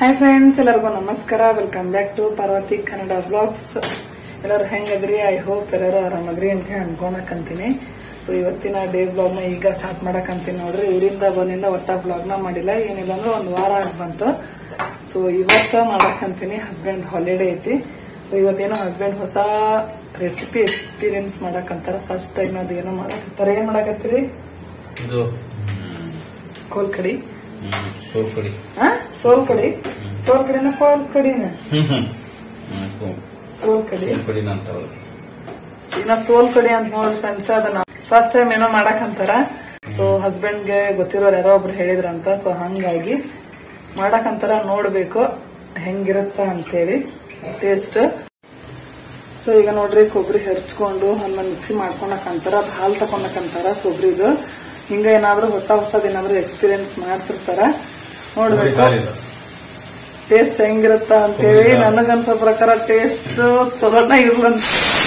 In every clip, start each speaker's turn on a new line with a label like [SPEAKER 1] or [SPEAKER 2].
[SPEAKER 1] Hi friends, ಎಲ್ಲರಿಗೂ ನಮಸ್ಕಾರ. Welcome back to Parvati Kannada vlogs. ಎಲ್ಲರೂ ಹೆಂಗದ್ರಿ? ಐ ಹೋಪ್ ಎಲ್ಲರೂ ಆರಾಮದ್ರಿ ಅಂತ ಹೇಳಿ ಅನ್ಕೊಳಕಂತೀನಿ. ಸೊ ಇವತ್ತಿನ ಡೇ ವ್ಲಾಗ್ ನ ಈಗ ಸ್ಟಾರ್ಟ್ ಮಾಡಕಂತೀನಿ ನೋಡ್ರಿ. ಊರಿಂದ ಬಂದಿಂದ ಒಟ್ಟ ವ್ಲಾಗ್ ನ ಮಾಡಿಲ್ಲ, ಏನಿಲ್ಲ ಅಂದ್ರೆ ಒಂದು ವಾರ ಆಗಿ ಬಂತು. ಸೊ ಇವತ್ತ ಮಾಡಕಂತೀನಿ. ಹಸ್ಬೆಂಡ್ ಹಾಲಿಡೇ ಐತಿ. ಸೊ ಇವತ್ತೇನೋ ಹಸ್ಬೆಂಡ್ ಹೊಸ ರೆಸಿಪಿ ಎಕ್ಸ್ಪೀರಿಯನ್ಸ್ ಮಾಡಕಂತಾರ. ಫಸ್ಟ್ ಟೈಮ್ ಅದೇನೋ ಮಾಡಕತ್ತಾರ. ಏನ್ ಮಾಡಕತ್ತೀರಿ? ಕೋಲ್ಕಡಿ. ಸೋಲ್ಕಡಿ ಸೋಲ್ಕಡಿನ ಕೋಲ್ಕಡಿನ ಸೋಲ್ಕಡಿ ಇನ್ನ ಸೋಲ್ಕಡಿ ಅಂತ ನೋಡಿ ಫ್ರೆಂಡ್ಸ್. ಅದನ್ನ ಫಸ್ಟ್ ಟೈಮ್ ಏನೋ ಮಾಡಕಂತಾರ. ಸೊ ಹಸ್ಬೆಂಡ್ಗೆ ಗೊತ್ತಿರೋರು ಯಾರೋ ಒಬ್ರು ಹೇಳಿದ್ರಂತ. ಸೊ ಹಂಗಾಗಿ ಮಾಡಕಂತಾರ, ನೋಡ್ಬೇಕು ಹೆಂಗಿರುತ್ತ ಅಂತೇಳಿ ಟೇಸ್ಟ್. ಸೊ ಈಗ ನೋಡ್ರಿ, ಕೊಬ್ಬರಿ ಹೆರ್ಚ್ಕೊಂಡು ಹನ್ನ ಮಿಕ್ಸಿ ಮಾಡ್ಕೊಳಕಂತಾರ. ಅದು ಹಾಲು ತಕೊಳಕಂತಾರ ಕೊಬ್ಬರಿದು. ಹಿಂಗ ಏನಾದ್ರು ಹೊಸದೇನಾದ್ರು ಎಕ್ಸ್ಪೀರಿಯನ್ಸ್ ಮಾಡ್ತಿರ್ತಾರ, ನೋಡ್ಬೇಕು ಟೇಸ್ಟ್ ಹೆಂಗಿರುತ್ತ ಅಂತೇಳಿ. ನನಗನ್ಸೋ ಪ್ರಕಾರ ಟೇಸ್ಟ್ ಚಲೋನ ಇರ್ಲಂತ.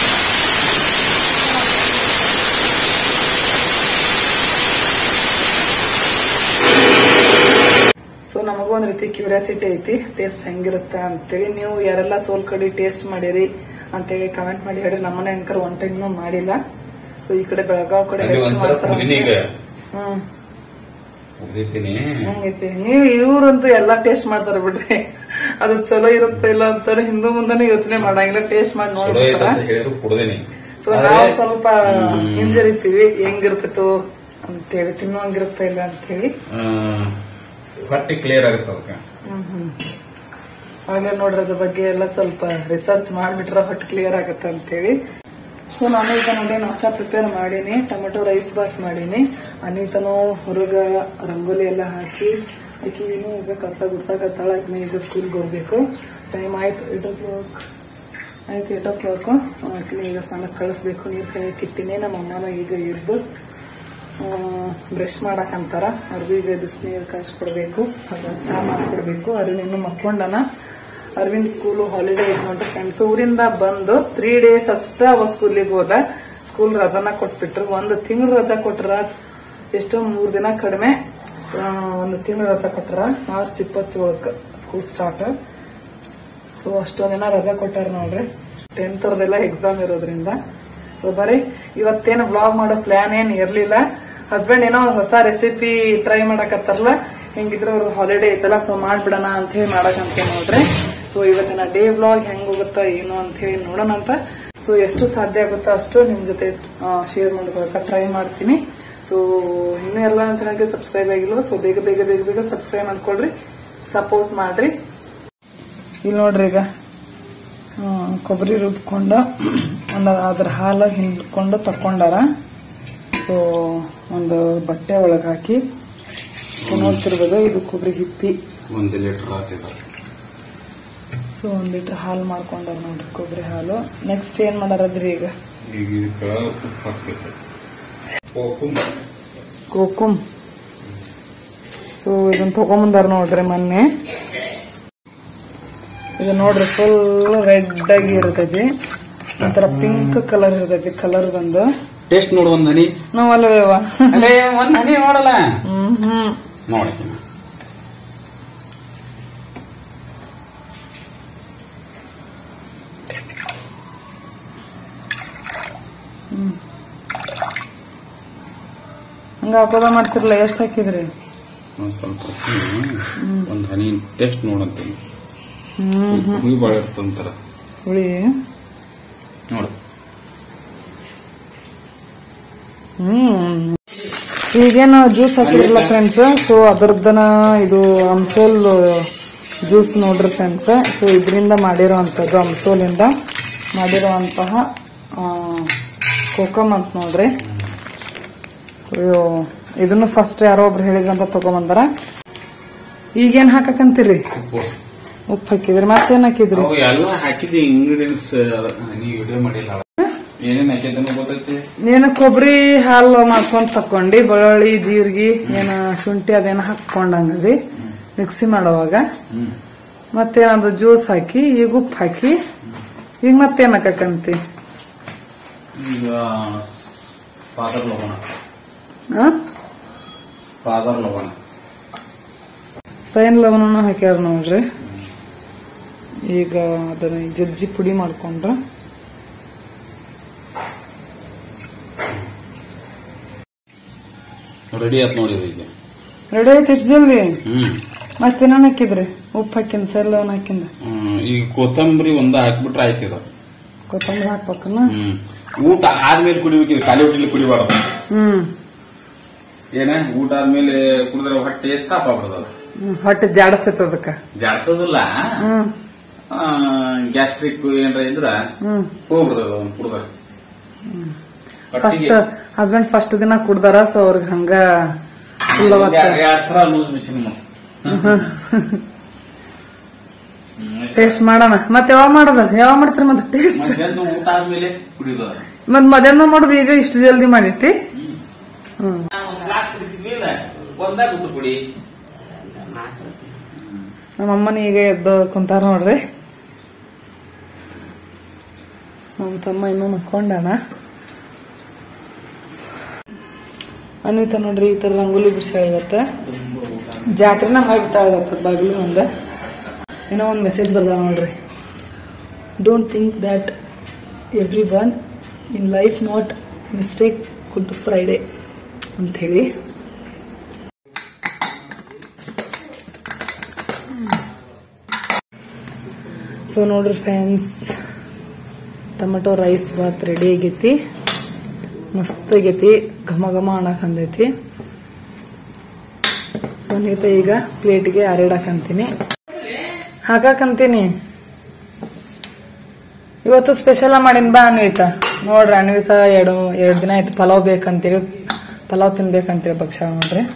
[SPEAKER 1] ಸೊ ನಮಗೂ ಒಂದ್ ರೀತಿ ಕ್ಯೂರಿಯಾಸಿಟಿ ಐತಿ ಟೇಸ್ಟ್ ಹೆಂಗಿರುತ್ತ ಅಂತೇಳಿ. ನೀವು ಯಾರೆಲ್ಲ ಸೋಲ್ಕಡಿ ಟೇಸ್ಟ್ ಮಾಡಿರಿ ಅಂತೇಳಿ ಕಮೆಂಟ್ ಮಾಡಿ ಹೇಳ್ರಿ. ನಮ್ಮನೆ ಅಂಕರ್ ಒನ್ ಟೈಮ್ನು ಮಾಡಿಲ್ಲ. ಸೊ ಈ ಕಡೆ ಬೆಳಗಾವ್ ಕಡೆ ಹಂಗೈತಿ. ನೀವು ಇವ್ರಂತೂ ಎಲ್ಲಾ ಟೇಸ್ಟ್ ಮಾಡ್ತಾರ ಬಿಡ್ರಿ. ಅದು ಚಲೋ ಇರುತ್ತೋ ಇಲ್ಲ ಅಂತಾರೆ ಹಿಂದೂ ಮುಂದಾನೆ ಯೋಚನೆ ಮಾಡಂಗಿಲ್ಲ, ಟೇಸ್ಟ್ ಮಾಡಿ ನೋಡ್ತಾರ. ಸೊ ನಾವು ಸ್ವಲ್ಪ ಹಿಂಜರಿತೀವಿ ಹೆಂಗಿರ್ತೈತೋ ಅಂತೇಳಿ, ತಿನ್ನುವಂಗಿರುತ್ತ ಇಲ್ಲ ಅಂತ ಹೇಳಿ.
[SPEAKER 2] ಹೊಟ್ಟೆ ಕ್ಲಿಯರ್ ಆಗುತ್ತೆ.
[SPEAKER 1] ಹಾಗೆ ನೋಡ್ರಿ, ಅದ್ರ ಬಗ್ಗೆ ಎಲ್ಲ ಸ್ವಲ್ಪ ರಿಸರ್ಚ್ ಮಾಡ್ಬಿಟ್ರ ಹೊಟ್ಟೆ ಕ್ಲಿಯರ್ ಆಗತ್ತ ಅಂತೇಳಿ. ಸೊ ನಾನು ಈಗ ನೋಡಿ ನಾಷ್ಟಾ ಪ್ರಿಪೇರ್ ಮಾಡೀನಿ. ಟೊಮೆಟೊ ರೈಸ್ ಬಾತ್ ಮಾಡೀನಿ. ಅನಿತನು ಹೊರಗ ರಂಗೋಲಿ ಎಲ್ಲ ಹಾಕಿ ಏನು ಈಗ ಕಸ ಗುಡ್ಸಾಕತ್ತಾಳ. ಈಗ ಸ್ಕೂಲ್ಗೆ ಹೋಗ್ಬೇಕು. ಟೈಮ್ ಆಯ್ತು 8 o'clock. ಆಯ್ತು 8 o'clock. ಈಗ ಸ್ನಾನಕ್ಕೆ ಕಳಿಸ್ಬೇಕು. ನೀರ್ ಕಾಯಕ್ಕಿಟ್ಟಿನಿ. ನಮ್ಮ ಅಮ್ಮನ ಈಗ ಎದ್ದು ಬ್ರಷ್ ಮಾಡಕಂತಾರ. ಅವ್ರಿಗೂ ಈಗ ಬಿಸಿನೀರು ಕಾಯಿಸ್ಕೊಡ್ಬೇಕು, ಚಾ ಮಾಡ್ಕೊಡ್ಬೇಕು. ಅರುಣ್ ಇನ್ನು ಮಕ್ಕೊಂಡನ. ಅರವಿಂದ್ ಸ್ಕೂಲ್ ಹಾಲಿಡೇ ಐತೆ ನೋಡ್ರಿ ಫ್ರೆಂಡ್ಸ್. ಊರಿಂದ ಬಂದು 3 days ಅಷ್ಟ ಅವ ಸ್ಕೂಲಿಗೆ ಹೋದ. ಸ್ಕೂಲ್ ರಜಾನ ಕೊಟ್ಬಿಟ್ರು. 1 ತಿಂಗಳು ರಜಾ ಕೊಟ್ರ. ಎಷ್ಟೋ 3 ದಿನ ಕಡಿಮೆ 1 ತಿಂಗಳು ರಜಾ ಕೊಟ್ರ. ಮಾರ್ಚ್ 27ಕ್ಕೆ ಸ್ಕೂಲ್ ಸ್ಟಾರ್ಟ್. ಸೊ ಅಷ್ಟೊಂದ್ ದಿನ ರಜಾ ಕೊಟ್ಟಾರ ನೋಡ್ರಿ. 10th ಅವ್ರದೆಲ್ಲ ಎಕ್ಸಾಮ್ ಇರೋದ್ರಿಂದ. ಸೊ ಬರೀ ಇವತ್ತೇನು ವ್ಲಾಗ್ ಮಾಡೋ ಪ್ಲಾನ್ ಏನ್ ಇರ್ಲಿಲ್ಲ. ಹಸ್ಬೆಂಡ್ ಏನೋ ಹೊಸ ರೆಸಿಪಿ ಟ್ರೈ ಮಾಡಕತ್ತಾರಲ್ಲ, ಹೆಂಗಿದ್ರೆ ಅವ್ರದ್ದು ಹಾಲಿಡೇ ಐತಲ್ಲ, ಸೊ ಮಾಡ್ಬಿಡೋಣ ಅಂತ ಹೇಳಿ ಮಾಡಕಂತ ನೋಡ್ರಿ. ಸೊ ಇವತ್ತಿನ ಡೇ ವ್ಲಾಗ್ ಹೆಂಗ್ ಹೋಗುತ್ತಾ ಏನು ಅಂತ ಹೇಳಿ ನೋಡೋಣ ಅಂತ. ಸೊ ಎಷ್ಟು ಸಾಧ್ಯ ಆಗುತ್ತೋ ಅಷ್ಟು ನಿಮ್ ಜೊತೆ ಶೇರ್ ಮಾಡ್ಕೊಳಕ ಟ್ರೈ ಮಾಡ್ತೀನಿ. ಸೊ ಇನ್ನೂ ಎಲ್ಲ ನನ್ನ ಚಾನಲ್ಗೆ ಸಬ್ಸ್ಕ್ರೈಬ್ ಆಗಿಲ್ವ, ಸೊ ಬೇಗ ಬೇಗ ಬೇಗ ಬೇಗ ಸಬ್ಸ್ಕ್ರೈಬ್ ಮಾಡ್ಕೊಳ್ರಿ, ಸಪೋರ್ಟ್ ಮಾಡ್ರಿ. ಇಲ್ಲಿ ನೋಡ್ರಿ, ಈಗ ಕೊಬ್ಬರಿ ರುಬ್ಕೊಂಡು ಅದ್ರ ಹಾಲು ಹಿಂಡ್ಕೊಂಡು ತಕೊಂಡಾರ. ಸೊ ಒಂದು ಬಟ್ಟೆ ಒಳಗೆ ಹಾಕಿ ನೋಡ್ತಿರ್ಬೋದು. ಇದು ಕೊಬ್ಬರಿ ಹಿಪ್ಪಿ
[SPEAKER 2] 1 ಲೀಟರ್ ಹಾಕಿದ್ದಾರೆ.
[SPEAKER 1] ಸೊ 1 ಲೀಟರ್ ಹಾಲು ಮಾಡ್ಕೊಂಡಾರ ನೋಡ್ರಿ, ಕೊಬ್ಬರಿ ಹಾಲು. ನೆಕ್ಸ್ಟ್ ಏನ್ ಮಾಡಾರದ್ರಿ? ಈಗ ಕೋಕುಮ್. ಸೊ ಇದನ್ನ ತಗೊಂಬಂದಾರ ನೋಡ್ರಿ ಮೊನ್ನೆ. ಇದು ನೋಡ್ರಿ ಫುಲ್ ರೆಡ್ ಆಗಿ ಇರ್ತೈತಿ, ಒಂಥರ ಪಿಂಕ್ ಕಲರ್ ಇರ್ತೈತಿ. ಕಲರ್ ಬಂದು
[SPEAKER 2] ಟೇಸ್ಟ್ ನೋಡು. ಒಂದ್ ಹನಿ
[SPEAKER 1] ನಾವಲ್ಲವೇವ
[SPEAKER 2] ಒಂದ್ ಹನಿ ನೋಡಲ್ಲ. ನೋಡಿ
[SPEAKER 1] ಹಂಗ ಅಪೋದ ಮಾಡ್ತಿರ್ಲ. ಎಷ್ಟ್ ಹಾಕಿದ್ರಿ?
[SPEAKER 2] ಸ್ವಲ್ಪ ಒಂದ್ ಹನಿ ಟೇಸ್ಟ್ ನೋಡಂತ. ಹುಳಿ ಬಾಳ ಇರ್ತಂತಾರ
[SPEAKER 1] ಹುಳಿ.
[SPEAKER 2] ನೋಡು.
[SPEAKER 1] ಈಗೇನು ಜ್ಯೂಸ್ ಹಾಕಿರಲ್ಲ ಫ್ರೆಂಡ್ಸ್. ಸೊ ಅದರದ್ದನ ಇದು ಅಮ್ಸೋಲ್ ಜ್ಯೂಸ್ ನೋಡ್ರಿ ಫ್ರೆಂಡ್ಸ್. ಸೊ ಇದರಿಂದ ಮಾಡಿರೋಂಥದ್ದು, ಅಮ್ಸೋಲಿಂದ ಮಾಡಿರುವಂತಹ ಕೋಕಮ್ ಅಂತ ನೋಡ್ರಿ. ಇದನ್ನು ಫಸ್ಟ್ ಯಾರೋ ಒಬ್ರು ಹೇಳಿದ್ರಂತ ತಗೊಂಬಂದಾರ. ಈಗೇನ್ ಹಾಕಂತೀರಿ? ಉಪ್ಪು ಹಾಕಿದ್ರಿ. ಮತ್ತೇನ್ ಹಾಕಿದ್ರಿ?
[SPEAKER 2] ಎಲ್ಲ ಹಾಕಿದ್ವಿ ಇಂಗ್ರೀಡಿಯೆಂಟ್ಸ್. ನೀವು ವಿಡಿಯೋ ಮಾಡಿಲ್ಲ, ಏನೇನ್ ಹಾಕಿದ್ದನ್ನು ಗೊತ್ತೈತಿ.
[SPEAKER 1] ನೀನು ಕೊಬ್ಬರಿ ಹಾಲು ಮಾಡ್ಕೊಂಡ್ ತಕೊಂಡಿ, ಬೆಳ್ಳುಳ್ಳಿ ಜೀರಿಗೆ ಏನ ಶುಂಠಿ ಅದೇನ ಹಾಕೊಂಡಂಗದಿ ಮಿಕ್ಸಿ ಮಾಡೋವಾಗ. ಮತ್ತೇನದು ಜ್ಯೂಸ್ ಹಾಕಿ, ಈಗ ಉಪ್ಪು ಹಾಕಿ, ಈಗ ಮತ್ತೇನ್ ಹಾಕಂತಿ?
[SPEAKER 2] ಈಗ ಪಾದರ್ ಲವಣ.
[SPEAKER 1] ಸೈನ್ ಲವಣನ ಹಾಕ್ಯಾರ ನೋಡ್ರಿ. ಈಗ ಅದನ್ನ ಜಜ್ಜಿ ಪುಡಿ ಮಾಡ್ಕೊಂಡ್ರ
[SPEAKER 2] ರೆಡಿ ಆತ್ ನೋಡಿ. ಈಗ
[SPEAKER 1] ರೆಡಿ ಆಯ್ತು ಎಷ್ಟು ಜಲ್ದಿ. ಮತ್ತೇನ ಹಾಕಿದ್ರಿ? ಉಪ್ಪು ಹಾಕಿಂದ ಸೈನ್ ಲವಣ ಹಾಕಿಂದ.
[SPEAKER 2] ಈಗ ಕೊತ್ತಂಬರಿ ಒಂದ ಹಾಕ್ಬಿಟ್ರೆ ಆಯ್ತಿದ.
[SPEAKER 1] ಕೊತ್ತಂಬರಿ ಹಾಕ್ಬೇಕನ್ನ.
[SPEAKER 2] ಊಟ ಆದ್ಮೇಲೆ ಕುಡಿಬೇಕಿದ್ರೆ ಖಾಲಿ ಹೊಟ್ಟೆಲಿ ಕುಡಿಬಾರ್ದು. ಏನ ಊಟ ಆದ್ಮೇಲೆ ಕುಡಿದ್ರೆ ಹೊಟ್ಟೆ ಸಾಪ್ ಆಗ್ಬಿಡ್ತದ.
[SPEAKER 1] ಹೊಟ್ಟೆ ಜಾಡಿಸ್ತೈತ ಅದಕ್ಕ.
[SPEAKER 2] ಜಾಡ್ಸೋದಿಲ್ಲ, ಗ್ಯಾಸ್ಟ್ರಿಕ್ ಏನ್ರ ಇದ್ರ ಹೋಗ್ಬಿಡ್ತದ ಕುಡ್ದ.
[SPEAKER 1] ಫಸ್ಟ್ ಹಸ್ಬೆಂಡ್ ಫಸ್ಟ್ ದಿನ ಕುಡ್ದಾರ, ಸೊ ಅವ್ರಿಗೆ ಹಂಗ
[SPEAKER 2] ಲೂಸ್ ಮಿಷಿನ್
[SPEAKER 1] ಟೇಸ್ಟ್ ಮಾಡೋಣ. ಮತ್ತೆ ಯಾವಾಗ ಮಾಡೋದ? ಯಾವಾಗ ಮಾಡ್ತೀರಿ ಮತ್ತೆ ಟೇಸ್ಟ್?
[SPEAKER 2] ಊಟ ಆದ್ಮೇಲೆ ಕುಡಿಯೋದ.
[SPEAKER 1] ಮತ್ ಮಧ್ಯಾಹ್ನ ಮಾಡೋದು ಈಗ ಇಷ್ಟು ಜಲ್ದಿ ಮಾಡಿಟ್ಟಿ? ನಮ್ಮಮ್ಮನ ಈಗ ಎದ್ದು ಕುಂತಾರ ನೋಡ್ರಿ. ನಮ್ಮ ತಮ್ಮ ಇನ್ನೂ ಮಕ್ಕೊಂಡಾನ. ಅನ್ವಿತ ನೋಡ್ರಿ ಈ ತರ ರಂಗೋಲಿ ಬಿಡ್ಸಾಳ ಇವತ್ತ. ಜಾತ್ರೆನ ಮಾಡ್ಬಿಟ್ಟ ಇವತ್ತ ಬಾಗಿಲು ಒಂದ. ಏನೋ ಒಂದ್ ಮೆಸೇಜ್ ಬರ್ದಾಳ ನೋಡ್ರಿ. Don't think that every one in life not mistake good Friday ಅಂತ ಹೇಳಿ. ಸೊ ನೋಡ್ರಿ friends, tomato rice bath ready ಆಗೈತಿ. ಮಸ್ತ್ ಆಗೈತಿ, ಘಮ ಘಮ ಅನ್ನಕ್ ಅಂದೈತಿ. ಸೊ ನೀತ ಈಗ ಪ್ಲೇಟ್ಗೆ ಅರಡಾಕಂತೀನಿ, ಹಾಕಾಕಂತೀನಿ. ಇವತ್ತು ಸ್ಪೆಷಲ್ ಮಾಡಿನ ಬಾ ಅನ್ವಿತ. ನೋಡ್ರಿ ಅನ್ವಿತ ಎರಡು ದಿನ ಆಯ್ತು ಪಲಾವ್ ಬೇಕಂತೇಳಿ, ಪಲಾವ್ ತಿನ್ಬೇಕಂತೇಳಿ ಭಕ್ಷ ನೋಡ್ರಿ.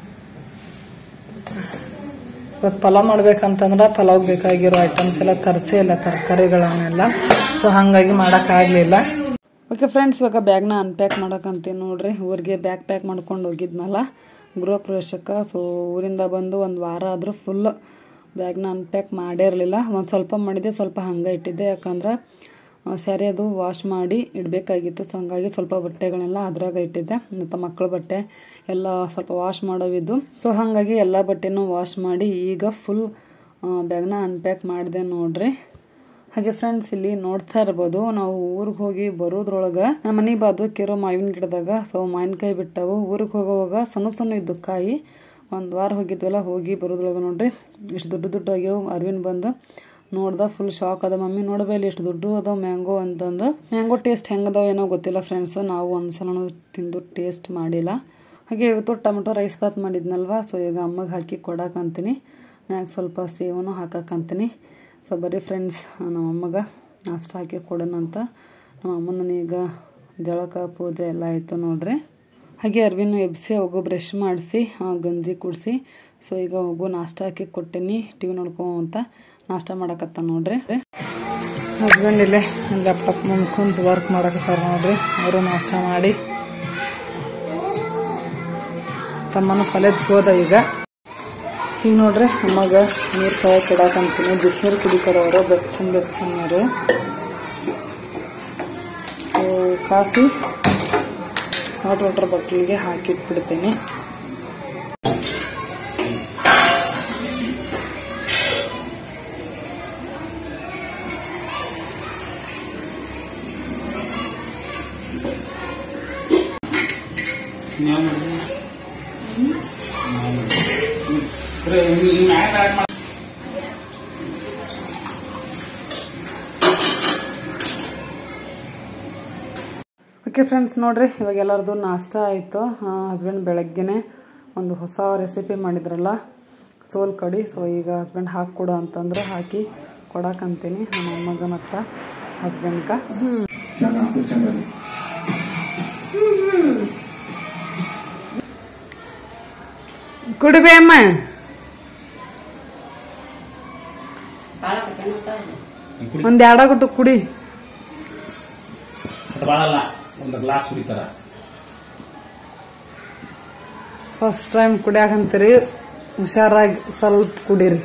[SPEAKER 1] ಇವತ್ತು ಪಲಾವ್ ಮಾಡ್ಬೇಕಂತಂದ್ರ ಪಲಾವ್ ಬೇಕಾಗಿರೋ ಐಟಮ್ಸ್ ಎಲ್ಲ ತರ್ಸೇ ಇಲ್ಲ, ತರಕಾರಿಗಳನ್ನೆಲ್ಲ. ಸೊ ಹಂಗಾಗಿ ಮಾಡಕ್ ಆಗ್ಲಿಲ್ಲ. ಓಕೆ ಫ್ರೆಂಡ್ಸ್, ಇವಾಗ ಬ್ಯಾಗ್ನ ಅನ್ಪ್ಯಾಕ್ ಮಾಡಕಂತೀನಿ ನೋಡ್ರಿ. ಊರಿಗೆ ಬ್ಯಾಗ್ ಪ್ಯಾಕ್ ಮಾಡ್ಕೊಂಡು ಹೋಗಿದ್ನಲ್ಲ ಗೃಹ ಪ್ರವೇಶಕ್ಕೆ. ಸೊ ಊರಿಂದ ಬಂದು ಒಂದು ವಾರ ಆದ್ರೂ ಫುಲ್ ಬ್ಯಾಗ್ನ ಅನ್ಪ್ಯಾಕ್ ಮಾಡೇ ಇರಲಿಲ್ಲ. ಒಂದು ಸ್ವಲ್ಪ ಮಾಡಿದ್ದೆ, ಸ್ವಲ್ಪ ಹಂಗೆ ಇಟ್ಟಿದ್ದೆ. ಯಾಕಂದ್ರೆ ಸ್ಯಾರಿ ಅದು ವಾಶ್ ಮಾಡಿ ಇಡಬೇಕಾಗಿತ್ತು. ಸೊ ಹಂಗಾಗಿ ಸ್ವಲ್ಪ ಬಟ್ಟೆಗಳನ್ನೆಲ್ಲ ಅದ್ರಾಗ ಇಟ್ಟಿದ್ದೆ. ಮತ್ತು ಮಕ್ಕಳ ಬಟ್ಟೆ ಎಲ್ಲ ಸ್ವಲ್ಪ ವಾಶ್ ಮಾಡೋವಿದ್ದು. ಸೊ ಹಾಗಾಗಿ ಎಲ್ಲ ಬಟ್ಟೆನೂ ವಾಶ್ ಮಾಡಿ ಈಗ ಫುಲ್ ಬ್ಯಾಗ್ನ ಅನ್ಪ್ಯಾಕ್ ಮಾಡಿದೆ ನೋಡ್ರಿ. ಹಾಗೆ ಫ್ರೆಂಡ್ಸ್, ಇಲ್ಲಿ ನೋಡ್ತಾ ಇರ್ಬೋದು, ನಾವು ಊರಿಗೆ ಹೋಗಿ ಬರೋದ್ರೊಳಗೆ ನಮ್ಮ ಮನೆ ಬಾಜುಕಿರೋ ಮಾವಿನ ಗಿಡದಾಗ ಸೊ ಮಾವಿನಕಾಯಿ ಬಿಟ್ಟವು. ಊರಿಗೆ ಹೋಗೋವಾಗ ಸಣ್ಣ ಸಣ್ಣ ಇದ್ದು ಕಾಯಿ. ಒಂದು ವಾರ ಹೋಗಿದ್ವಲ್ಲ, ಹೋಗಿ ಬರೋದ್ರೊಳಗೆ ನೋಡ್ರಿ ಇಷ್ಟು ದೊಡ್ಡ ಆಗ್ಯಾವ. ಅರ್ವಿನ್ ಬಂದು ನೋಡ್ದ, ಫುಲ್ ಶಾಕ್ ಅದ. ಮಮ್ಮಿ ನೋಡ್ಬೇಲಿ ಎಷ್ಟು ದೊಡ್ಡ ಅದಾವ ಮ್ಯಾಂಗೋ ಅಂತಂದು. ಮ್ಯಾಂಗೋ ಟೇಸ್ಟ್ ಹೆಂಗದಾವ ಏನೋ ಗೊತ್ತಿಲ್ಲ ಫ್ರೆಂಡ್ಸು, ನಾವು ಒಂದ್ಸಲ ತಿಂದು ಟೇಸ್ಟ್ ಮಾಡಿಲ್ಲ. ಹಾಗೆ ಇವತ್ತು ಟೊಮೆಟೊ ರೈಸ್ ಬಾತ್ ಮಾಡಿದ್ನಲ್ವ, ಸೊ ಈಗ ಅಮ್ಮಗೆ ಹಾಕಿ ಕೊಡಾಕಂತೀನಿ. ಮ್ಯಾಗ ಸ್ವಲ್ಪ ಸೇವನು ಹಾಕಕ್ಕಂತೀನಿ. ಸೊ ಬರೀ ಫ್ರೆಂಡ್ಸ್, ನಮ್ಮ ಅಮ್ಮಗೆ ನಾಷ್ಟ ಹಾಕಿ ಕೊಡೋಣಂತ. ನಮ್ಮ ಅಮ್ಮನ ಈಗ ಜಳಕ ಪೂಜೆ ಎಲ್ಲ ಆಯಿತು ನೋಡ್ರಿ. ಹಾಗೆ ಅರ್ವಿನ ಎಬ್ಸಿ ಹೋಗೋ ಬ್ರಷ್ ಮಾಡಿಸಿ ಗಂಜಿ ಕುಡಿಸಿ. ಸೊ ಈಗ ಹೋಗೋ ನಾಷ್ಟ ಹಾಕಿ ಕೊಟ್ಟೀನಿ. ಟಿವಿ ನೋಡ್ಕೊ ಅಂತ ನಾಷ್ಟ ಮಾಡಕತ್ತ ನೋಡ್ರಿ. ಹಸ್ಬೆಂಡ್ ಇಲ್ಲೇ ಲ್ಯಾಪ್ಟಾಪ್ ಮುಂದೆ ಕುಂತು ವರ್ಕ್ ಮಾಡಕತ್ತಾರ ನೋಡ್ರಿ. ಅವರು ನಾಷ್ಟ ಮಾಡಿ, ತಮ್ಮನ ಕಾಲೇಜ್ಗೆ ಹೋದ. ಈಗ ನೋಡ್ರಿ ಅಮ್ಮಗೆ ನೀರು ಕಾಯಿ ಕೊಡಾಕಂತೀನಿ. ಬಿಸಿನೀರು ಕುಡಿತಾರ ಅವರು, ಬೆಚ್ಚನ್ ನೀರು. ಕಾಫಿ ಹಾಟ್ ವಾಟರ್ ಬಾಟಲ್ಗೆ ಹಾಕಿಟ್ಬಿಡ್ತೀನಿ. ಓಕೆ ಫ್ರೆಂಡ್ಸ್, ನೋಡ್ರಿ ಇವಾಗ ಎಲ್ಲರದು ನಾಷ್ಟ ಆಯಿತು. ಹಸ್ಬೆಂಡ್ ಬೆಳಗ್ಗೆನೆ ಒಂದು ಹೊಸ ರೆಸಿಪಿ ಮಾಡಿದ್ರಲ್ಲ, ಸೋಲ್ ಕಡಿ. ಸೊ ಈಗ ಹಸ್ಬೆಂಡ್ ಹಾಕಿಕೊಡು ಅಂತಂದ್ರೆ ಹಾಕಿ ಕೊಡಾಕಂತೀನಿ ನಮ್ಮ ಅಮ್ಮಗ ಮತ್ತು ಹಸ್ಬೆಂಡ್ಗ. ಕುಡಿಬೇ ಅಮ್ಮ, ಒಂದ್ ಎರಡಾಗುಟ್ಟು ಕುಡಿ.
[SPEAKER 2] ಒಂದು ಗ್ಲಾಸ್ ಕುಡಿತಾರ.
[SPEAKER 1] ಫಸ್ಟ್ ಟೈಮ್ ಕುಡಿಯಾಕಂತೀರಿ, ಹುಷಾರಾಗಿ ಸ್ವಲ್ಪ ಕುಡೀರಿ.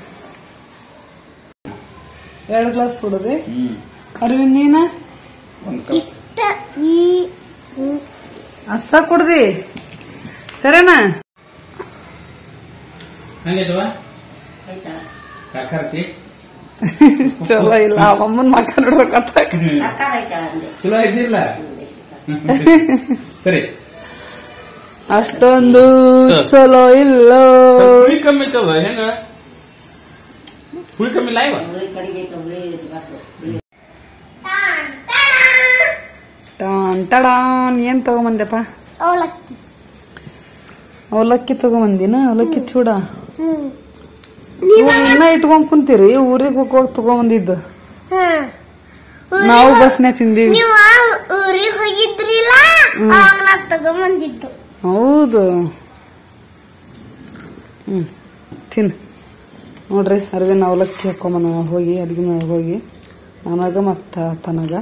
[SPEAKER 1] 2 ಗ್ಲಾಸ್ ಕುಡದಿ. ಅರ್ವಿನ್ ನೀನ ಅಷ್ಟ ಕುಡ್ದಿ ಕರೆನಾ?
[SPEAKER 2] ಕಾಕರ್ತಿ
[SPEAKER 1] ಚಲೋ ಇಲ್ಲ ಅಮ್ಮನ್ ಮಕ್ಕ ನೋಡ್ರ ಕತ್ತಾಕ
[SPEAKER 2] ಚಲೋ ಐತಿಲ್ಲ ಸರಿ
[SPEAKER 1] ಅಷ್ಟೊಂದು ಚಲೋ ಇಲ್ಲ
[SPEAKER 2] ಹುಳಿ ಕಮ್ಮಿ ಐತವ ಹೆಂಗ ಹುಳಿ ಕಮ್ಮಿ ಇಲ್ಲ ಇವ
[SPEAKER 1] ಟಾನ್ ಏನ್ ತಗೊಂಬಂದೆಪ್ಪ ಅವಲಕ್ಕಿ ತಗೊಂಬಂದಿನ ಅವಲಕ್ಕಿ ಚೂಡ ಇನ್ನ ಇಟ್ಕೊಂಡ್ ಕುಂತೀರಿ ಊರಿಗೆ ಹೋಗುವಾಗ ತಗೊಂಬಂದಿದ್ದು ನಾವು ಬಸ್ನೇ ತಿಂದೀವಿ
[SPEAKER 3] ಊರಿಗೆ ಹೋಗಿದ್ರಿಲ್ಲ ತಗೊಂಬಂದಿದ್ದು
[SPEAKER 1] ಹೌದು ತಿನ್ ನೋಡ್ರಿ ಅರವಿಂದ ಅವಲಕ್ಕಿ ಹಾಕೊಂಬಂದ ಹೋಗಿ ಅಡ್ಗೆ ಮಾಡಿ ಹೋಗಿ ನನಗ ಮತ್ತ ತನಗ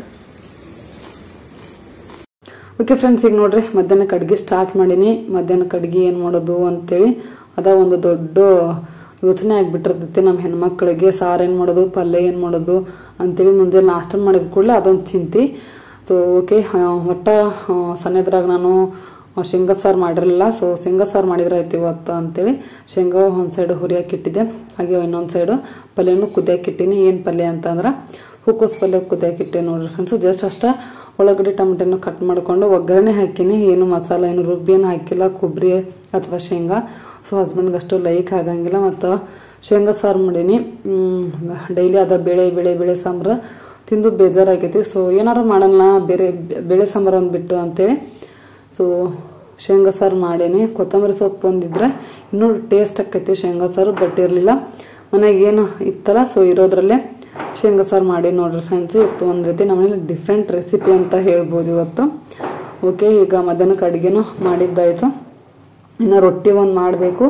[SPEAKER 1] ಓಕೆ ಫ್ರೆಂಡ್ಸ್, ಈಗ ನೋಡ್ರಿ ಮಧ್ಯಾಹ್ನಕ್ಕೆ ಅಡ್ಗೆ ಸ್ಟಾರ್ಟ್ ಮಾಡೀನಿ. ಮಧ್ಯಾಹ್ನಕ್ಕೆ ಅಡ್ಗೆ ಏನು ಮಾಡೋದು ಅಂತೇಳಿ ಅದ ಒಂದು ದೊಡ್ಡ ಯೋಚನೆ ಆಗಿಬಿಟ್ಟಿರ್ತೈತಿ ನಮ್ಮ ಹೆಣ್ಮಕ್ಳಿಗೆ. ಸಾರು ಏನು ಮಾಡೋದು, ಪಲ್ಯ ಏನು ಮಾಡೋದು ಅಂತೇಳಿ ಮುಂಜಾನೆ ನಾಷ್ಟ ಮಾಡಿದ ಕೂಡಲೇ ಅದೊಂದು ಚಿಂತೆ. ಸೊ ಓಕೆ, ಒಟ್ಟ ಸಣ್ಣದ್ರಾಗ ನಾನು ಶೇಂಗಾ ಸಾರು ಮಾಡಿರಲಿಲ್ಲ. ಸೊ ಶೇಂಗಾ ಸಾರು ಮಾಡಿದ್ರೆ ಆಯ್ತು ಇವತ್ತು ಅಂತೇಳಿ ಶೇಂಗಾ ಒಂದು ಸೈಡು ಹುರಿಯಾಕಿಟ್ಟಿದ್ದೆ, ಹಾಗೆ ಇನ್ನೊಂದು ಸೈಡು ಪಲ್ಯನೂ ಕುದಿಯಾಕಿಟ್ಟಿನಿ. ಏನು ಪಲ್ಯ ಅಂತಂದ್ರೆ ಹೂಕೋಸು ಪಲ್ಯ ಕುದಿಯಾಕಿಟ್ಟೆ ನೋಡ್ರಿ ಫ್ರೆಂಡ್ಸು. ಜಸ್ಟ್ ಅಷ್ಟ ಒಳಗಡೆ ಟೊಮೆಟೊನ ಕಟ್ ಮಾಡ್ಕೊಂಡು ಒಗ್ಗರಣೆ ಹಾಕಿನಿ. ಏನು ಮಸಾಲ ಏನು ರುಬ್ಬಿ ಏನು ಹಾಕಿಲ್ಲ, ಕೊಬ್ಬರಿ ಅಥವಾ ಶೇಂಗಾ. ಸೊ ಹಸ್ಬೆಂಡ್ಗೆ ಅಷ್ಟು ಲೈಕ್ ಆಗಂಗಿಲ್ಲ. ಮತ್ತು ಶೇಂಗಾ ಸಾರು ಮಾಡೀನಿ. ಡೈಲಿ ಅದ ಬೇಳೆ ಸಾಂಬ್ರ ತಿಂದು ಬೇಜಾರಾಗೈತಿ. ಸೊ ಏನಾರು ಮಾಡೋಣ ಬೇಳೆ ಸಾಂಬಾರು ಒಂದು ಬಿಟ್ಟು ಅಂತೇಳಿ ಸೊ ಶೇಂಗಾ ಸಾರು ಮಾಡೀನಿ. ಕೊತ್ತಂಬರಿ ಸೊಪ್ಪು ಒಂದಿದ್ರೆ ಇನ್ನೂ ಟೇಸ್ಟ್ ಆಕೈತಿ ಶೇಂಗಾ ಸಾರು. ಬಟ್ ಇರಲಿಲ್ಲ ಮನೆಗೆ ಏನು ಇತ್ತಲ್ಲ, ಸೊ ಇರೋದ್ರಲ್ಲೇ ಶೇಂಗಾ ಸಾರು ಮಾಡಿ ನೋಡ್ರಿ ಫ್ರೆಂಡ್ಸ್. ಇವತ್ತು ಒಂದು ರೀತಿ ನಮ್ಮನೇಲಿ ಡಿಫ್ರೆಂಟ್ ರೆಸಿಪಿ ಅಂತ ಹೇಳ್ಬೋದು ಇವತ್ತು. ಓಕೆ, ಈಗ ಮಧ್ಯಾಹ್ನಕ್ಕೆ ಅಡುಗೆನೂ ಮಾಡಿದ್ದಾಯಿತು. ಇನ್ನು ರೊಟ್ಟಿ ಒಂದು ಮಾಡಬೇಕು.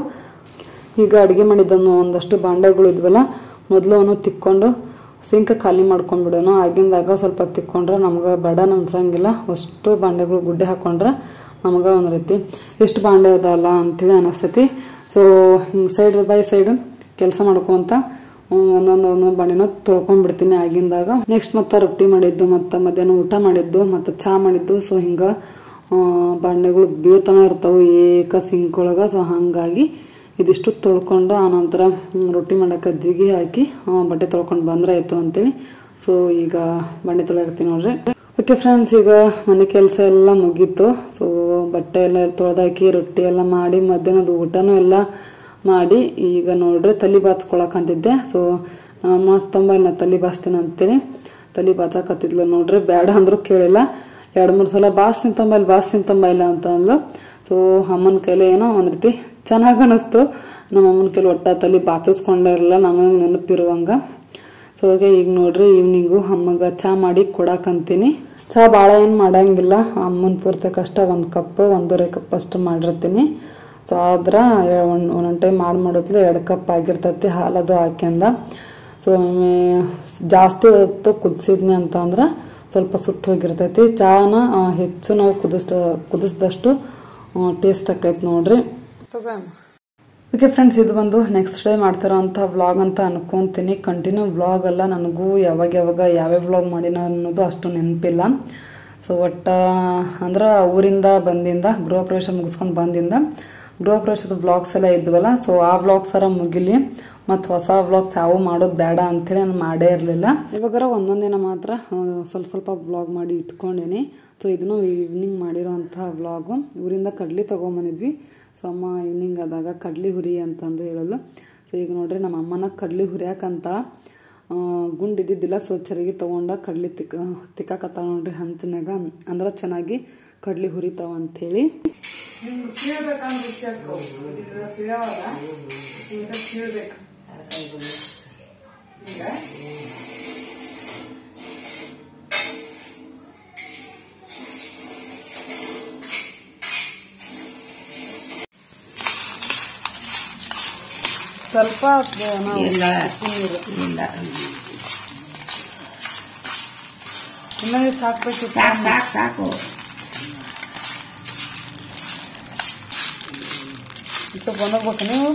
[SPEAKER 1] ಈಗ ಅಡುಗೆ ಮಾಡಿದ್ದನ್ನು ಒಂದಷ್ಟು ಬಾಂಡೆಗಳು ಇದ್ವಲ್ಲ, ಮೊದಲು ಅವನು ತಿಕ್ಕೊಂಡು ಸಿಂಕ್ ಖಾಲಿ ಮಾಡ್ಕೊಂಡ್ಬಿಡೋನು. ಆಗಿಂದಾಗ ಸ್ವಲ್ಪ ತಿಕ್ಕೊಂಡ್ರೆ ನಮ್ಗೆ ಬಡನ್ ಅನ್ಸಂಗಿಲ್ಲ. ಅಷ್ಟು ಬಾಂಡೆಗಳು ಗುಡ್ಡೆ ಹಾಕೊಂಡ್ರೆ ನಮ್ಗೆ ಒಂದು ರೀತಿ ಎಷ್ಟು ಬಾಂಡೆ ಅದಲ್ಲ ಅಂತೇಳಿ ಅನಿಸ್ತೈತಿ. ಸೊ ಹಿಂಗೆ ಸೈಡ್ ಬೈ ಸೈಡ್ ಕೆಲಸ ಮಾಡ್ಕೊಂತ ಒಂದೊಂದು ಬಾಂಡೆನ ತೊಳ್ಕೊಂಡ್ಬಿಡ್ತೀನಿ ಆಗಿಂದಾಗ. ನೆಕ್ಸ್ಟ್ ಮತ್ತೆ ರೊಟ್ಟಿ ಮಾಡಿದ್ದು, ಮತ್ತು ಮಧ್ಯಾಹ್ನ ಊಟ ಮಾಡಿದ್ದು, ಮತ್ತು ಚಹಾ ಮಾಡಿದ್ದು. ಸೊ ಹಿಂಗೆ ಬಾಂಡೆಗಳು ಬೀಳ್ತಾನೆ ಇರ್ತಾವೆ ಏಕ ಸಿಂಕ್ ಒಳಗೆ. ಸೊ ಹಾಗಾಗಿ ಇದಿಷ್ಟು ತೊಳ್ಕೊಂಡು ಆನಂತರ ರೊಟ್ಟಿ ಮಾಡೋಕೆ ಅಜ್ಜಿಗೆ ಹಾಕಿ ಬಟ್ಟೆ ತೊಳ್ಕೊಂಡು ಬಂದ್ರೆ ಆಯಿತು ಅಂತೇಳಿ. ಸೊ ಈಗ ಬಾಂಡೆ ತೊಳೆಯಾಕತ್ತೀನಿ ನೋಡ್ರಿ. ಓಕೆ ಫ್ರೆಂಡ್ಸ್, ಈಗ ಮನೆ ಕೆಲಸ ಎಲ್ಲ ಮುಗೀತು. ಸೊ ಬಟ್ಟೆ ಎಲ್ಲ ತೊಳೆದಾಕಿ ರೊಟ್ಟಿ ಎಲ್ಲ ಮಾಡಿ ಮಧ್ಯಾಹ್ನದ ಊಟನೂ ಎಲ್ಲ ಮಾಡಿ ಈಗ ನೋಡ್ರಿ ತಲೆ ಬಾಚ್ಕೊಳಕಂತಿದ್ದೆ. ಸೊ ಮತ್ತೊಂಬ ನಾ ತಲೆ ಬಾಚ್ತೇನೆ ಅಂತೇಳಿ ತಲೆ ಬಾಚಕತ್ತಿದ್ಲು ನೋಡ್ರಿ. ಬೇಡ ಅಂದ್ರೂ ಕೇಳಿಲ್ಲ. 2-3 ಸಲ ಬಾಸ್ ತಿಂತಂಬ ಇಲ್ಲ ಅಂತ ಅಂದ್ಲು. ಸೊ ಅಮ್ಮನ ಕೈಲಿ ಏನೋ ಒಂದ್ ರೀತಿ ಚೆನ್ನಾಗಿ ಅನಿಸ್ತು. ನಮ್ಮ ಅಮ್ಮನ ಕೈಲಿ ಒಟ್ಟ ತಲೆ ಬಾಚಿಸ್ಕೊಂಡೇ ಇರಲಿಲ್ಲ, ನಮಗೆ ನೆನಪಿರುವಂಗ. ಸೊ ಹಾಗೆ ಈಗ ನೋಡ್ರಿ ಈವ್ನಿಂಗು ಅಮ್ಮಗ ಚಹಾ ಮಾಡಿ ಕೊಡಾಕಂತೀನಿ. ಚಹಾ ಭಾಳ ಏನು ಮಾಡಂಗಿಲ್ಲ, ಅಮ್ಮನ ಪೂರ್ತಿ ಕಷ್ಟ 1 ಕಪ್ 1.5 ಕಪ್ ಅಷ್ಟು ಮಾಡಿರ್ತೀನಿ. ಸೊ ಆದ್ರೆ ಒಂದೊಂದು ಟೈಮ್ ಮಾಡೋದ್ಲೆ 2 ಕಪ್ ಆಗಿರ್ತೈತಿ ಹಾಲದು ಹಾಕ್ಯಂದ. ಸೊ ಜಾಸ್ತಿ ಹೊತ್ತು ಕುದಿಸಿದ್ನಿ ಅಂತ ಅಂದ್ರೆ ಸ್ವಲ್ಪ ಸುಟ್ಟು ಹೋಗಿರ್ತೈತಿ. ಚಹಾನ ಹೆಚ್ಚು ನಾವು ಕುದಿಸಿದಷ್ಟು ಟೇಸ್ಟ್ ಆಕೈತಿ ನೋಡ್ರಿ. ಓಕೆ ಫ್ರೆಂಡ್ಸ್, ಇದು ಬಂದು ನೆಕ್ಸ್ಟ್ ಡೇ ಮಾಡ್ತಿರೋ ಅಂತ ವ್ಲಾಗ್ ಅಂತ ಅನ್ಕೊಂತೀನಿ. ಕಂಟಿನ್ಯೂ ವ್ಲಾಗ್ ಅಲ್ಲ, ನನಗೂ ಯಾವಾಗ ಯಾವ್ಯಾವ ವ್ಲಾಗ್ ಮಾಡಿನ ಅನ್ನೋದು ಅಷ್ಟು ನೆನಪಿಲ್ಲ. ಸೊ ಒಟ್ಟ ಅಂದ್ರೆ ಊರಿಂದ ಬಂದಿಂದ ಗೃಹ ಪ್ರವೇಶ ಮುಗಿಸ್ಕೊಂಡು ಬಂದಿಂದ ಗೃಹ ಪ್ರವೇಶದ ವ್ಲಾಗ್ಸ್ ಎಲ್ಲ ಇದ್ವಲ್ಲ. ಸೊ ಆ ವ್ಲಾಗ್ಸ್ ಅರ ಮುಗಿಲಿ, ಮತ್ತು ಹೊಸ ವ್ಲಾಗ್ಸ್ ಯಾವ ಮಾಡೋದು ಬೇಡ ಅಂತೇಳಿ ನಾನು ಮಾಡೇ ಇರಲಿಲ್ಲ. ಇವಾಗಾರ ಒಂದೊಂದಿನ ಮಾತ್ರ ಸ್ವಲ್ಪ ವ್ಲಾಗ್ ಮಾಡಿ ಇಟ್ಕೊಂಡೇನಿ. ಸೊ ಇದನ್ನು ಈವ್ನಿಂಗ್ ಮಾಡಿರೋಂತಹ ವ್ಲಾಗು. ಊರಿಂದ ಕಡ್ಲಿ ತೊಗೊಂಬಂದಿದ್ವಿ. ಸೊ ಅಮ್ಮ ಈವ್ನಿಂಗ್ ಆದಾಗ ಕಡ್ಲಿ ಹುರಿ ಅಂತಂದು ಹೇಳೋದು. ಸೊ ಈಗ ನೋಡ್ರಿ ನಮ್ಮ ಅಮ್ಮನ ಕಡ್ಲಿ ಹುರಿಯಾಕಂತ ಗುಂಡು ಇದ್ದಿದ್ದಿಲ್ಲ. ಸೊ ಚರಿಗೆ ತೊಗೊಂಡ ಕಡ್ಲಿ ತಿಕ್ಕಾಕತ್ತಾಳ ನೋಡ್ರಿ ಹಂಚಿನಾಗ. ಅಂದ್ರೆ ಚೆನ್ನಾಗಿ ಕಡ್ಲಿ ಹುರಿತಾವ ಅಂಥೇಳಿ. ಸ್ವಲ್ಪ ಇನ್ನೂ ಸಾಕ್ಬೇಕು.
[SPEAKER 3] ಸಾಕು
[SPEAKER 1] ಸ್ವಲ್ಪ ಒಣಗ್ಬೇಕು. ನೀವು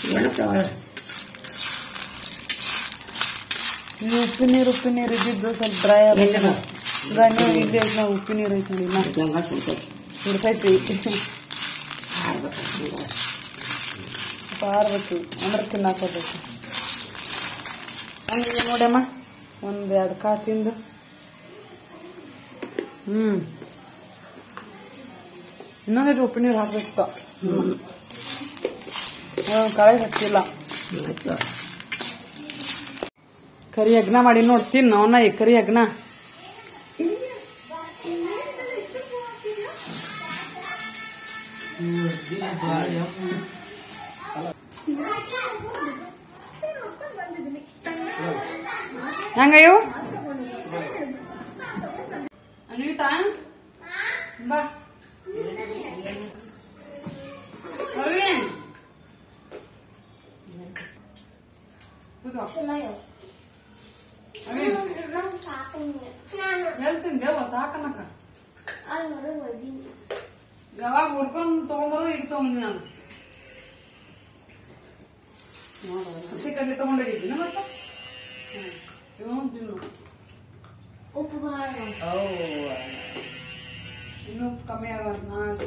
[SPEAKER 1] ಉಪ್ಪು ನೀರು ಇದ್ದಿದ್ದು ಸ್ವಲ್ಪ ಡ್ರೈ ಆಗಬೇಕು. ಇಲ್ಲಿ ಐತೆ ಉಪ್ಪು ನೀರು ಐತೆ ನೋಡಿ, ಇರ್ತೈತಿ ಆರ್ಬೇಕು ಅಂದ್ರೆ ತಿನ್ನಾಕೋಬೇಕು. ಹಂಗೆ ನೋಡಮ್ಮ ಒಂದೆರಡು ಕಾಳು ತಿಂದು ಇನ್ನೊಂದಿಟ್ಟು ಉಪ್ಪು ನೀರು ಹಾಕ್ಬೇಕಿತ್ತು ಕಳೆ ಹಚ್ಚಿಲ್ಲ ಕರಿ ಯಜ್ಞ ಮಾಡಿ ನೋಡ್ತೀನಿ ಅವನ್ನ ಈ ಕರಿ ಯಜ್ಞ ಹೆಂಗಯ್ಯವು ಅನ್ವಿತಾ ಬಾ ಹೇಳ್ತೀನಿ ಸಾಕನಕ್ಕ ಯಾವಾಗ ಹುಡ್ಕೊಂಡ್ ತಗೊಂಡ್ಬರೋದು ಈಗ ತಗೊಂಡಿ ನಾನು ಹಸಿ ಕಡ್ಲಿ ತಗೊಂಡಿದ್ದೀನಿ ಮತ್ತೆ ತಿನ್ನು ಇನ್ನೂ ಕಮ್ಮಿ ಆಗ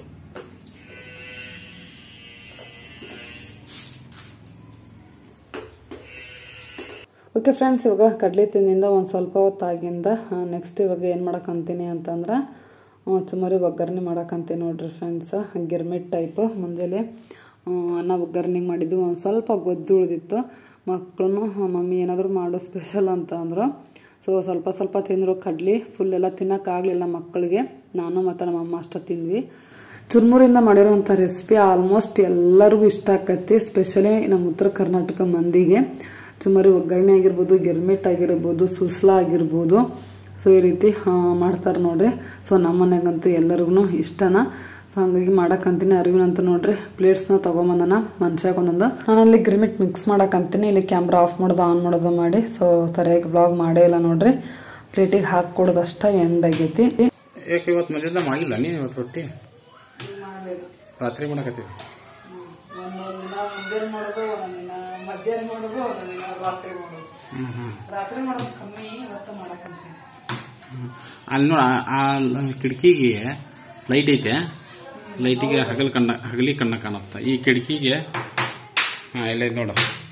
[SPEAKER 1] ಓಕೆ ಫ್ರೆಂಡ್ಸ್, ಇವಾಗ ಕಡ್ಲಿ ತಿಂದಿಂದ ಒಂದು ಸ್ವಲ್ಪ ಹೊತ್ತಾಗಿಂದ ನೆಕ್ಸ್ಟ್ ಇವಾಗ ಏನು ಮಾಡಕ್ಕಂತೀನಿ ಅಂತಂದ್ರೆ ಚುಮರಿ ಒಗ್ಗರಣೆ ಮಾಡಕ್ಕಂತೀನಿ ನೋಡ್ರಿ ಫ್ರೆಂಡ್ಸ್. ಗಿರ್ಮಿಟ್ ಟೈಪ್ ಮುಂಜಾನೆ ಅನ್ನ ಒಗ್ಗರಣೆಗೆ ಮಾಡಿದ್ದು ಒಂದು ಸ್ವಲ್ಪ ಗೊಜ್ಜು ಉಳಿದಿತ್ತು. ಮಕ್ಕಳು ಮಮ್ಮಿ ಏನಾದರೂ ಮಾಡೋ ಸ್ಪೆಷಲ್ ಅಂತ ಅಂದರು. ಸೊ ಸ್ವಲ್ಪ ಸ್ವಲ್ಪ ತಿಂದರು ಕಡ್ಲಿ. ಫುಲ್ ಎಲ್ಲ ತಿನ್ನೋಕ್ಕಾಗಲಿಲ್ಲ ಮಕ್ಕಳಿಗೆ. ನಾನು ಮತ್ತು ನಮ್ಮ ಅಮ್ಮ ಅಷ್ಟ ತಿಂದ್ವಿ. ಚುರ್ಮುರಿಂದ ಮಾಡಿರೋವಂಥ ರೆಸಿಪಿ ಆಲ್ಮೋಸ್ಟ್ ಎಲ್ಲರಿಗೂ ಇಷ್ಟ ಆಕೈತಿ, ಸ್ಪೆಷಲಿ ನಮ್ಮ ಉತ್ತರ ಕರ್ನಾಟಕ ಮಂದಿಗೆ. ಚುಮರಿ ಒಗ್ಗರಣೆ ಆಗಿರ್ಬೋದು, ಗಿರ್ಮಿಟ್ ಆಗಿರ್ಬೋದು, ಸುಸ್ಲಾ ಆಗಿರ್ಬೋದು. ಸೊ ಈ ರೀತಿ ಮಾಡ್ತಾರೆ ನೋಡ್ರಿ. ಸೊ ನಮ್ಮ ಮನೆಗಂತೂ ಎಲ್ಲರಿಗೂ ಇಷ್ಟನ. ಸೊ ಹಂಗಾಗಿ ಮಾಡಕ್ಕಂತೀನಿ. ಅರಿವಿನಂತ ನೋಡ್ರಿ ಪ್ಲೇಟ್ಸ್ನ ತೊಗೊಂಬಂದನ ಮನುಷ್ಯಾಗ ಒಂದೊಂದು. ನಾನಲ್ಲಿ ಗಿರ್ಮಿಟ್ ಮಿಕ್ಸ್ ಮಾಡಕ್ಕಂತೀನಿ. ಇಲ್ಲಿ ಕ್ಯಾಮ್ರಾ ಆಫ್ ಮಾಡೋದು ಆನ್ ಮಾಡೋದು ಮಾಡಿ. ಸೊ ಸರಿಯಾಗಿ ಬ್ಲಾಗ್ ಮಾಡೇ ಇಲ್ಲ ನೋಡ್ರಿ. ಪ್ಲೇಟಿಗೆ ಹಾಕೊಡೋದು ಅಷ್ಟ ಎಂಡ್ ಆಗೈತಿ.
[SPEAKER 2] ಯಾಕೆ ಇವತ್ತು ಮಧ್ಯಾಹ್ನ ಮಾಡಿಲ್ಲ ನೀ? ಇವತ್ತು ರೊಟ್ಟಿ ರಾತ್ರಿ ಮಾಡಕತ್ತೀವಿ.
[SPEAKER 1] ಮುಂಜಾನೆ ಮಾಡೋದು, ಮಧ್ಯಾಹ್ನ ಮಾಡೋದು, ರಾತ್ರಿ ಮಾಡೋದು. ರಾತ್ರಿ ಮಾಡೋದು ಕಮ್ಮಿ, ಇವತ್ತು ಮಾಡಕ್ಕಂತೀನಿ.
[SPEAKER 2] ಅಲ್ಲಿ ನೋಡ, ಆ ಕಿಟಕಿಗೆ ಲೈಟ್ ಐತೆ. ಲೈಟಿಗೆ ಹಗಲಿ ಕಣ್ಣ ಕಾಣುತ್ತ. ಈ ಕಿಟಕಿಗೆ ಇಲ್ಲ ನೋಡ,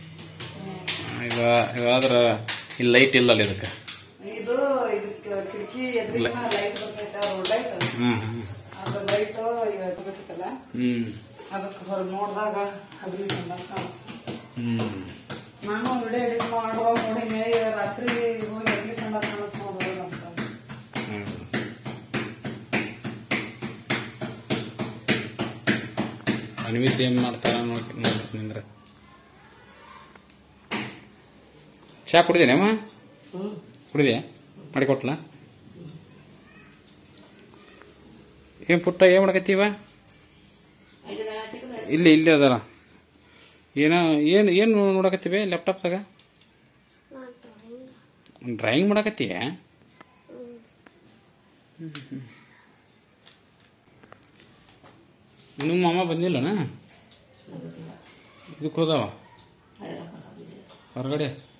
[SPEAKER 2] ಇವಾದ್ರ ಇಲ್ಲಿ ಲೈಟ್ ಇಲ್ಲ ಅಲ್ಲಿ. ಇದಕ್ಕೆ
[SPEAKER 1] ಇದು ಕಿಟಕಿ ಎದುರಿನ ಲೈಟ್ ಬರ್ತೈತೆ, ರೋಡ್ ಲೈಟ್. ಅದ್ರ ಲೈಟ್ ಬರ್ತೈತಲ್ಲ, ಅದಕ್ಕೆ ಹೊರ ನೋಡಿದಾಗ ಹಗಲಿ ಕಂಡಂಗ ಕಾಣಿಸ್ತದೆ. ನಾನು ವಿಡಿಯೋ ಎಡಿಟ್ ಮಾಡುವಾಗ ನೋಡಿನಿ, ರಾತ್ರಿ ಹೋಗಿ ಹಗಲಿ ಕಂಡಂಗ ಕಾಣಿಸ್ ನೋಡ್ಬೋದು ಅಂತ.
[SPEAKER 2] ಅನ್ವಿತ್ ಏನ್ ಮಾಡ್ತಾರ ನೋಡ್ತಿಂದ್ರ. ಚಾ ಕುಡಿದೇನಮ್ಮ? ಕುಡಿದೆ? ಮಾಡಿಕೊಟ್ಲ? ಏನ್ ಪುಟ್ಟ ಏನ್ ಮಾಡಕತ್ತೀವ? ಇಲ್ಲಿ ಅದಲ್ಲ, ಏನು ನೋಡಕತ್ತೀವಿ ಲ್ಯಾಪ್ಟಾಪ್ದಾಗ? ಡ್ರಾಯಿಂಗ್ ಮಾಡಕತ್ತೀಯ? ನಿಮ್ಮ ಮಾಮ ಬಂದಿಲ್ಲನ? ಇದಕ್ಕೆ ಹೋದವ ಹೊರಗಡೆ?